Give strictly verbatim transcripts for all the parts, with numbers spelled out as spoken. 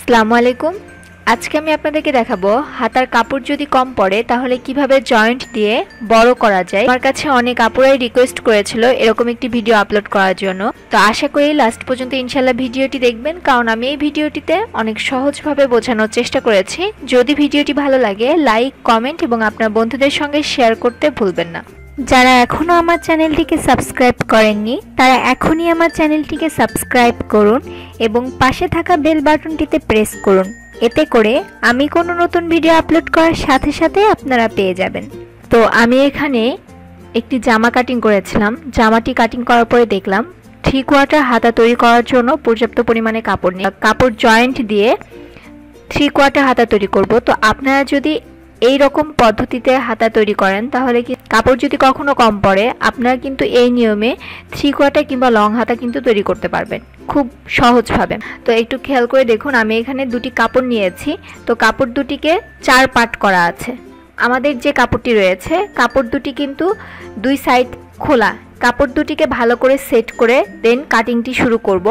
আসসালামু আলাইকুম। আজকে আমি আপনাদেরকে দেখাবো হাতার কাপড় যদি কম পড়ে তাহলে কিভাবে জয়েন্ট দিয়ে বড় করা যায়। আমার কাছে অনেক আপুরাই রিকোয়েস্ট করেছিল এরকম একটি ভিডিও আপলোড করার জন্য, তো আশা করি লাস্ট পর্যন্ত ইনশাল্লাহ ভিডিওটি দেখবেন, কারণ আমি এই ভিডিওটিতে অনেক সহজভাবে বোঝানোর চেষ্টা করেছি। যদি ভিডিওটি ভালো লাগে লাইক, কমেন্ট এবং আপনার বন্ধুদের সঙ্গে শেয়ার করতে ভুলবেন না। যারা এখনও আমার চ্যানেলটিকে সাবস্ক্রাইব করেননি তারা এখনই আমার চ্যানেলটিকে সাবস্ক্রাইব করুন এবং পাশে থাকা বেল বাটনটিতে প্রেস করুন। এতে করে আমি কোনো নতুন ভিডিও আপলোড করার সাথে সাথে আপনারা পেয়ে যাবেন। তো আমি এখানে একটি জামা কাটিং করেছিলাম। জামাটি কাটিং করার পরে দেখলাম থ্রি কোয়ার্টার হাতা তৈরি করার জন্য পর্যাপ্ত পরিমাণে কাপড় নেই। কাপড় জয়েন্ট দিয়ে থ্রি কোয়ার্টার হাতা তৈরি করব। তো আপনারা যদি এই রকম পদ্ধতিতে হাতা তৈরি করেন তাহলে কি কাপড় যদি কখনো কম পড়ে আপনারা কিন্তু এই নিয়মে থ্রি কোয়ার্টার কিংবা লং হাতা কিন্তু তৈরি করতে পারবেন খুব সহজভাবে। তো একটু খেয়াল করে দেখুন, আমি এখানে দুটি কাপড় নিয়েছি। তো কাপড় দুটিকে চার পার্ট করা আছে। আমাদের যে কাপড়টি রয়েছে কাপড় দুটি কিন্তু দুই সাইড খোলা। কাপড় দুটিকে ভালো করে সেট করে দেন কাটিংটি শুরু করব।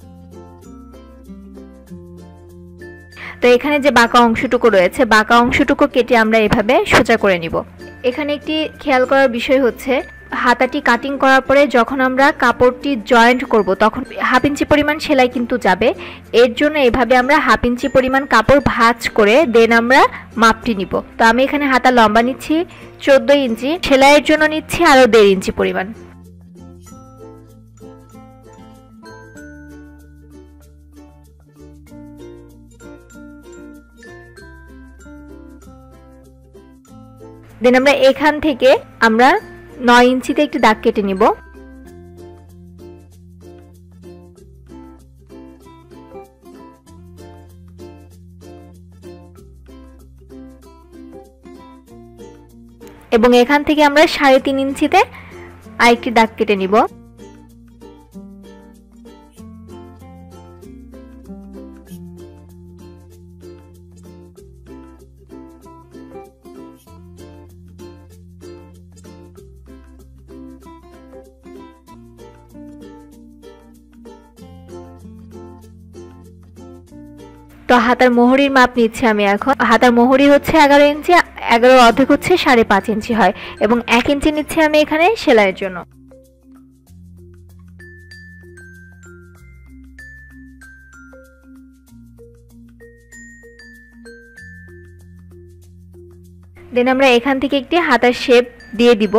তো এখানে যে বাঁকা অংশটুকু রয়েছে বাঁকা অংশটুকু কেটে আমরা এভাবে সোজা করে নিব। এখানে একটি খেয়াল করার বিষয় হচ্ছে হাতাটি কাটিং করার পরে যখন আমরা কাপড়টি জয়েন্ট করব তখন হাফ ইঞ্চি পরিমাণ সেলাই কিন্তু যাবে। এর জন্য এভাবে আমরা হাফ ইঞ্চি পরিমাণ কাপড় ভাঁজ করে দেন আমরা মাপটি নিব। তো আমি এখানে হাতা লম্বা নিচ্ছি চোদ্দ ইঞ্চি, সেলাইয়ের জন্য নিচ্ছি আরো দেড় ইঞ্চি পরিমাণ। দেন আমরা এখান থেকে আমরা নয় ইঞ্চিতে একটি দাগ কেটে নিব। এবং এখান থেকে আমরা সাড়ে তিন ইঞ্চিতে আরেকটি দাগ কেটে নিব। তো হাতার মোহরির মাপ নিচ্ছি আমি এখন। হাতার মোহরি হচ্ছে এগারো ইঞ্চি, এগারো অর্ধেক হচ্ছে সাড়ে পাঁচ ইঞ্চি হয় এবং এক ইঞ্চি নিচ্ছি আমি এখানে সেলাইয়ের জন্য। দেন আমরা এখান থেকে একটি হাতার শেপ দিয়ে দিব।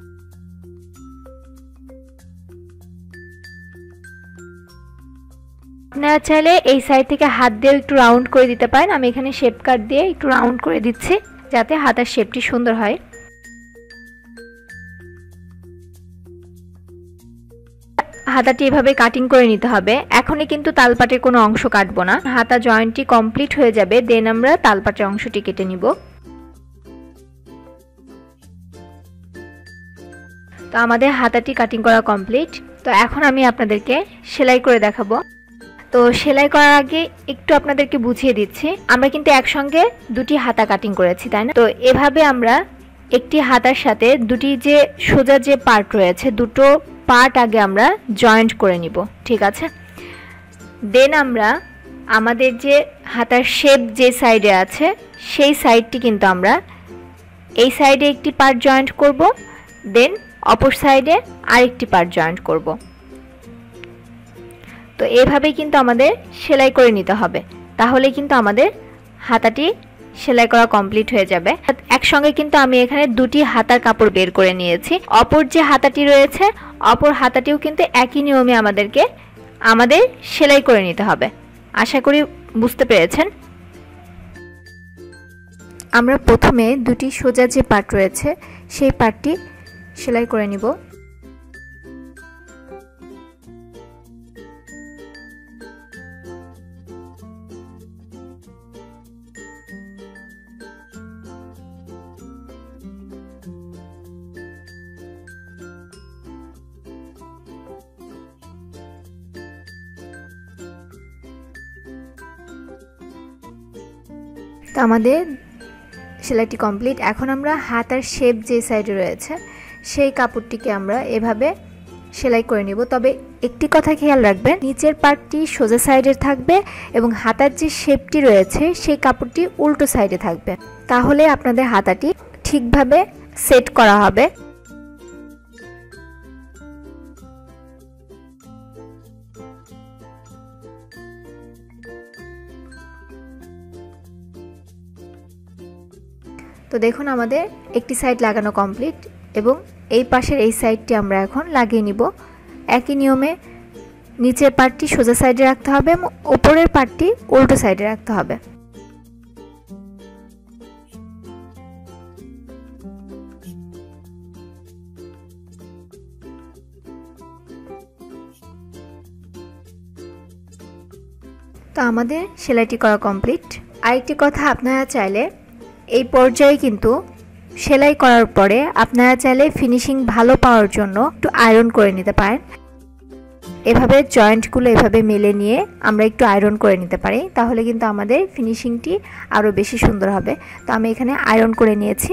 আপনারা চাইলে এই সাইড থেকে হাত দিয়ে একটু রাউন্ড করে দিতে পারেন। আমি এখানে শেপ কাট দিয়ে একটু রাউন্ড করে দিচ্ছি যাতে হাতার শেপটি সুন্দর হয়। হাতাটি এভাবে কাটিং করে নিতে হবে। এখনই কিন্তু তালপাটের কোনো অংশ কাটবো না, হাতা জয়েন্টটি কমপ্লিট হয়ে যাবে দেন আমরা তালপাটের অংশটি কেটে নিব। তো আমাদের হাতাটি কাটিং করা কমপ্লিট। তো এখন আমি আপনাদেরকে সেলাই করে দেখাবো। তো সেলাই করার আগে একটু আপনাদেরকে বুঝিয়ে দিচ্ছি, আমরা কিন্তু একসঙ্গে দুটি হাতা কাটিং করেছি, তাই না? তো এভাবে আমরা একটি হাতার সাথে দুটি যে সোজা যে পার্ট রয়েছে দুটো পার্ট আগে আমরা জয়েন্ট করে নিব, ঠিক আছে? দেন আমরা আমাদের যে হাতার শেপ যে সাইডে আছে সেই সাইডটি কিন্তু আমরা এই সাইডে একটি পার্ট জয়েন্ট করব, দেন অপর সাইডে আরেকটি পার্ট জয়েন্ট করব। তো এভাবেই কিন্তু আমাদের সেলাই করে নিতে হবে, তাহলে কিন্তু আমাদের হাতাটি সেলাই করা কমপ্লিট হয়ে যাবে। একসঙ্গে কিন্তু আমি এখানে দুটি হাতার কাপড় বের করে নিয়েছি। অপর যে হাতাটি রয়েছে অপর হাতাটিও কিন্তু একই নিয়মে আমাদেরকে আমাদের সেলাই করে নিতে হবে। আশা করি বুঝতে পেরেছেন। আমরা প্রথমে দুটি সোজা যে পার্ট রয়েছে সেই পার্টটি সেলাই করে নিব। তো আমাদের সেলাইটি কমপ্লিট। এখন আমরা হাতার শেপ যে সাইডে রয়েছে সেই কাপড়টিকে আমরা এভাবে সেলাই করে নিব। তবে একটি কথা খেয়াল রাখবেন, নিচের পার্টটি সোজা সাইডে থাকবে এবং হাতার যে শেপটি রয়েছে সেই কাপড়টি উল্টো সাইডে থাকবে, তাহলে আপনাদের হাতাটি ঠিকভাবে সেট করা হবে। তো দেখুন আমাদের একটি সাইড লাগানো কমপ্লিট এবং এই পাশের এই সাইডটি আমরা এখন লাগিয়ে নিব। একই নিয়মে নিচের পার্টটি সোজা সাইডে রাখতে হবে এবং উপরের পার্টটি উল্টো সাইডে রাখতে হবে। তো আমাদের সেলাইটি করা কমপ্লিট। আরেকটি কথা, আপনারা চাইলে এই পর্যায়ে কিন্তু সেলাই করার পরে আপনারা চাইলে ফিনিশিং ভালো পাওয়ার জন্য একটু আয়রন করে নিতে পারেন। এভাবে জয়েন্টগুলো এভাবে মেলে নিয়ে আমরা একটু আয়রন করে নিতে পারি, তাহলে কিন্তু আমাদের ফিনিশিংটি আরও বেশি সুন্দর হবে। তো আমি এখানে আয়রন করে নিয়েছি।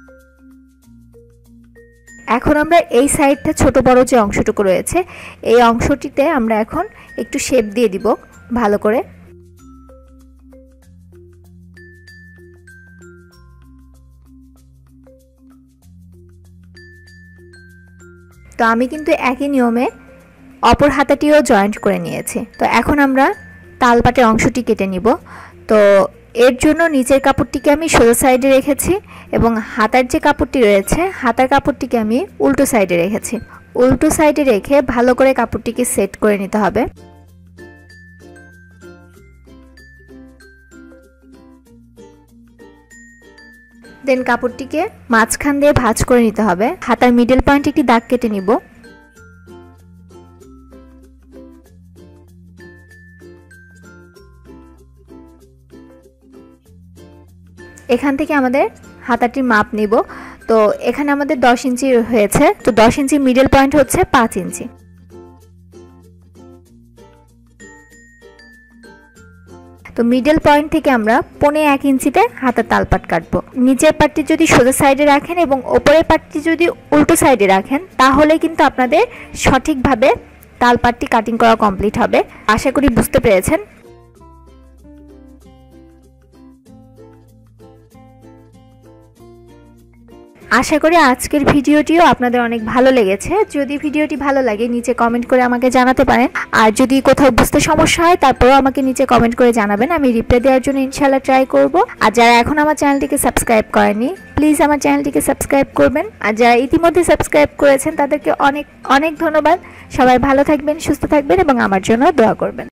এখন আমরা এই সাইডটা ছোট বড় যে অংশটুকু রয়েছে এই অংশটিতে আমরা এখন একটু শেপ দিয়ে দিব ভালো করে। তো আমি কিন্তু একই নিয়মে অপর হাতাটিও জয়েন্ট করে নিয়েছি। তো এখন আমরা তালপাটের অংশটি কেটে নিব। তো এর জন্য নিচের কাপড়টিকে আমি সোজা সাইডে রেখেছি এবং হাতার যে কাপড়টি রয়েছে হাতার কাপড়টিকে আমি উল্টো সাইডে রেখেছি। উল্টো সাইডে রেখে ভালো করে কাপড়টিকে সেট করে নিতে হবে। দেন কাপড়টিকে মাঝখান দিয়ে ভাঁজ করে নিতে হবে। হাতার মিডল পয়েন্টে একটি দাগ কেটে নিব। এখান থেকে আমাদের হাতাটির মাপ নিব। তো এখানে আমাদের দশ ইঞ্চি হয়েছে, তো দশ ইঞ্চি মিডল পয়েন্ট হচ্ছে পাঁচ ইঞ্চি। তো মিডল পয়েন্ট থেকে আমরা পৌনে এক ইঞ্চিতে হাতার তালপাট কাটবো। নিচের পাটটি যদি সোজা সাইডে রাখেন এবং ওপরের পাটটি যদি উল্টো সাইডে রাখেন তাহলে কিন্তু আপনাদের সঠিকভাবে তালপাটটি কাটিং করা কমপ্লিট হবে। আশা করি বুঝতে পেরেছেন। আশা করি আজকের ভিডিওটিও আপনাদের অনেক ভালো লেগেছে। যদি ভিডিওটি ভালো লাগে নিচে কমেন্ট করে আমাকে জানাতে পারেন, আর যদি কোথাও বুঝতে সমস্যা হয় তারপরেও আমাকে নিচে কমেন্ট করে জানাবেন, আমি রিপ্লাই দেওয়ার জন্য ইনশাআল্লাহ ট্রাই করব। আর যারা এখন আমার চ্যানেলটিকে সাবস্ক্রাইব করেননি প্লিজ আমার চ্যানেলটিকে সাবস্ক্রাইব করবেন, আর যারা ইতিমধ্যে সাবস্ক্রাইব করেছেন তাদেরকে অনেক অনেক ধন্যবাদ। সবাই ভালো থাকবেন, সুস্থ থাকবেন এবং আমার জন্য দোয়া করবেন।